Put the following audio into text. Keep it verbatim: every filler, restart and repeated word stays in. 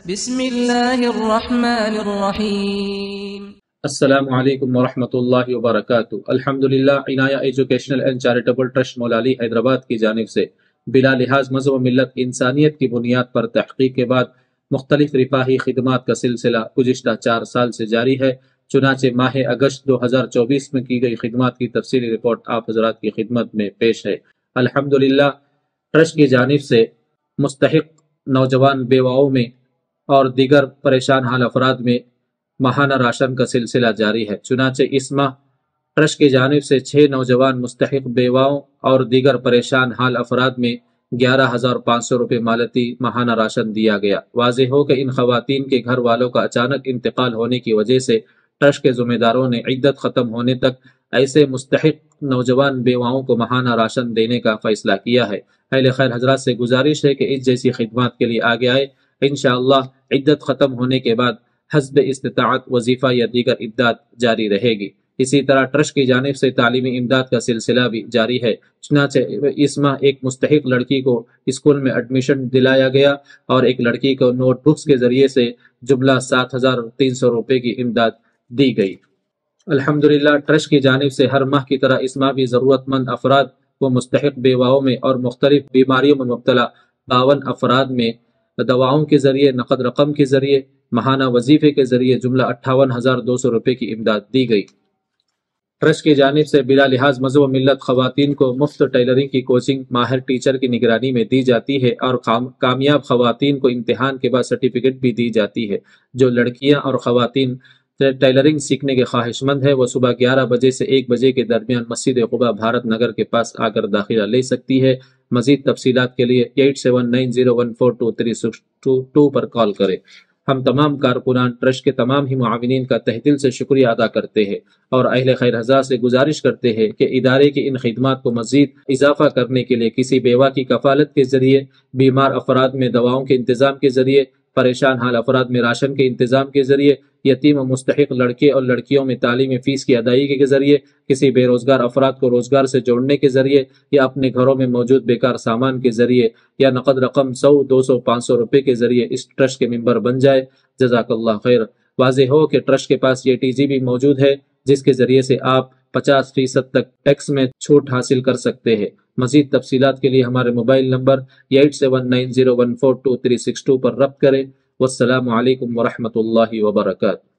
بسم اللہ الرحمن الرحیم۔ السلام علیکم ورحمۃ اللہ وبرکاتہ۔ الحمدللہ Inaya educational and charitable trust Moulali Hyderabad کی جانب سے بلا لحاظ مذہب و ملت انسانیت کی بنیاد پر تحقیق کے بعد مختلف رفاہی خدمات کا سلسلہ گزشتہ چار سال سے جاری ہے۔ چنانچہ ماہ اگست دو ہزار چوبیس میں کی گئی خدمات کی تفصیلی رپورٹ آپ حضرات کی خدمت میں پیش ہے۔ الحمدللہ ٹرسٹ کی جانب سے مستحق نوجوان بیواؤں میں اور دیگر پریشان حال افراد میں ماہانہ راشن کا سلسلہ جاری ہے۔ چنانچہ اس ماہ ٹرسٹ کی جانب سے چھ نوجوان مستحق بیواؤں اور دیگر پریشان حال افراد میں گیارہ ہزار پانچ سو روپے مالتی ماہانہ راشن دیا گیا۔ واضح ہو کہ ان خواتین کے گھر والوں کا اچانک انتقال ہونے کی وجہ سے ٹرسٹ کے ذمہ داروں نے عدت ختم ہونے تک ایسے مستحق نوجوان بیواؤں کو ماہانہ راشن دینے کا فیصلہ کیا ہے۔ اہل خیر حضرات سے گزارش ہے کہ اس جیسی خدمات کے لیے آگے آئے۔ انشاءاللہ عدت ختم ہونے کے بعد حسب استطاعت وظیفہ یا دیگر امداد جاری رہے گی۔ اسی طرح ٹرسٹ کی جانب سے تعلیمی امداد کا سلسلہ بھی جاری ہے۔ چنانچہ اس ماہ ایک مستحق لڑکی کو اسکول میں ایڈمیشن دلایا گیا اور ایک لڑکی کو نوٹ بکس کے ذریعے سے جملہ سات ہزار تین سو روپے کی امداد دی گئی۔ الحمدللہ ٹرسٹ کی جانب سے ہر ماہ کی طرح اس ماہ بھی ضرورت مند افراد کو مستحق بیواؤں میں اور مختلف بیماریوں میں مبتلا باون افراد میں دواؤں کے ذریعے، نقد رقم کے ذریعے، ماہانہ وظیفے کے ذریعے جملہ اٹھاون ہزار دو سو روپے کی امداد دی گئی۔ ٹرسٹ کی جانب سے بلا لحاظ مذہب و ملت خواتین کو مفت ٹیلرنگ کی کوچنگ ماہر ٹیچر کی نگرانی میں دی جاتی ہے اور کامیاب خواتین کو امتحان کے بعد سرٹیفکیٹ بھی دی جاتی ہے۔ جو لڑکیاں اور خواتین ٹیلرنگ سیکھنے کے خواہش مند ہے وہ صبح گیارہ بجے سے ایک بجے کے درمیان مسجد قباء بھارت نگر کے پاس آ کر داخلہ لے سکتی ہے۔ مزید تفصیلات کے لیے eight seven nine zero one four two three six two two پر کال کریں۔ ہم تمام کارکنان ٹرسٹ کے تمام ہی معاونین کا تہ دل سے شکریہ ادا کرتے ہیں اور اہل خیر حضرات سے گزارش کرتے ہیں کہ ادارے کی ان خدمات کو مزید اضافہ کرنے کے لیے کسی بیوہ کی کفالت کے ذریعے، بیمار افراد میں دواؤں کے انتظام کے ذریعے، پریشان حال افراد میں راشن کے انتظام کے ذریعے، یتیم و مستحق لڑکے اور لڑکیوں میں تعلیمی فیس کی ادائیگی کے ذریعے، کسی بے روزگار افراد کو روزگار سے جوڑنے کے ذریعے یا اپنے گھروں میں موجود بیکار سامان کے ذریعے یا نقد رقم سو دو سو پانچ سو روپے کے ذریعے اس ٹرسٹ کے ممبر بن جائے۔ جزاک اللہ خیر۔ واضح ہو کہ ٹرسٹ کے پاس یہ ٹی جی بھی موجود ہے جس کے ذریعے سے آپ پچاس فیصد تک ٹیکس میں چھوٹ حاصل کر سکتے ہیں۔ مزید تفصیلات کے لیے ہمارے mobile number eight seven nine zero one four two three six two پر رابطہ کریں۔ والسلام علیکم ورحمۃ اللہ وبرکاتہ۔